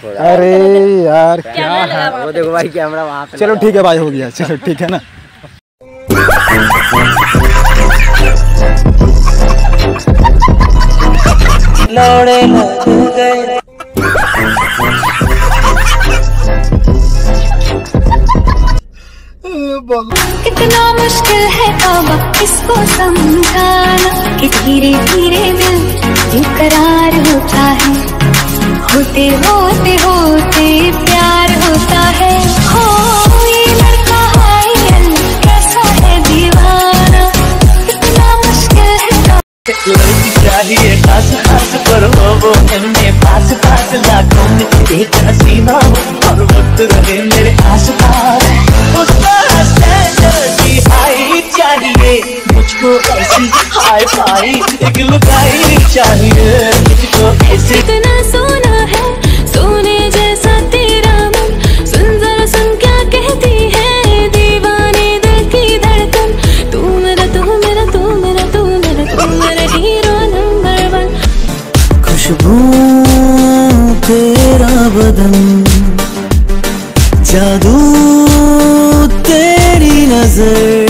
अरे यार क्या है वो देखो भाई कैमरा वहाँ पे। चलो ठीक है भाई, हो गया, चलो ठीक है ना। लौड़े लग गए। कितना मुश्किल है तौबा इसको समझाना कि धीरे धीरे दिल बेकरार होता है, होते होते होते प्यार होता है। हो ये लड़का है कैसा है दीवाना, कितना मुश्किल है। लड़की चाहिए खास खास पर हो वो हमने पास पास लाखों में एक हसीना और वक्त रहे मेरे आस पास। उसका स्टैंडर्ड की हाई चाहिए मुझको, ऐसी हाई फाई एक लुगाई चाहिए मुझको ऐसी। कितना सोना है सोने जैसा तेरा मन, सुन जरा सुन क्या कहती है दीवाने दिल की धड़कन। तू मेरा तू मेरा तू मेरा तू मेरा तू मेरा हीरो नंबर 1। खुशबू तेरा बदन, जादू तेरी नजर,